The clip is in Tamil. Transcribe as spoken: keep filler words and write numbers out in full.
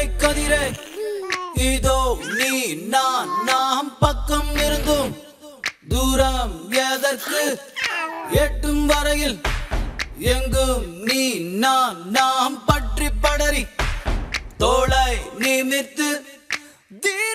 உண்மை கதிரே இதோ நீ நான் நாம் பக்கம் இருந்தும் தூரம் எதற்கு எட்டும் வரையில் எங்கும் நீ நான் நாம் பற்றி படரி தோளை நிமித்து